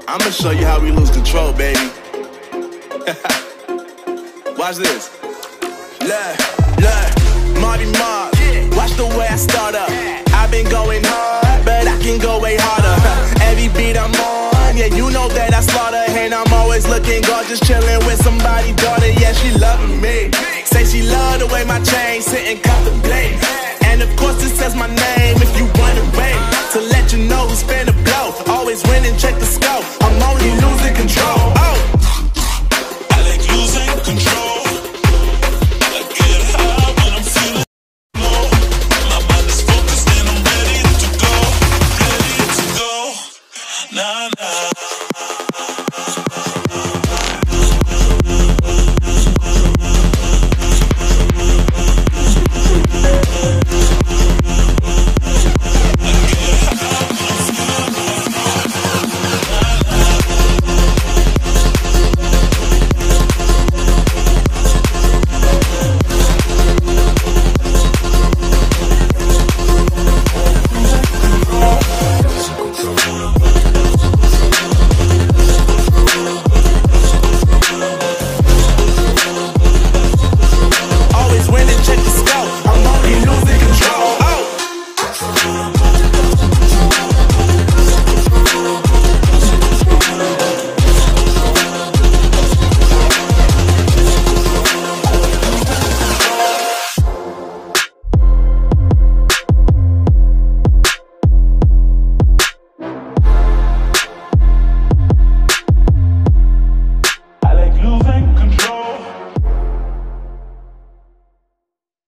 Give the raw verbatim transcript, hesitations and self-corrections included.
I'ma show you how we lose control, baby. Watch this. Look, look, Marty Mark. Watch the way I start up. I've been going hard, but I can go way harder. Every beat I'm on, yeah, you know that I slaughter. And I'm always looking gorgeous, chilling with somebody's daughter. Yeah, she loving me. Say she love the way my chain sit and contemplate. And of course it says my name if you wanna wait. To let you know who's finna blow. Always winning, check the scope. I'm only losing control. Oh, I like losing control.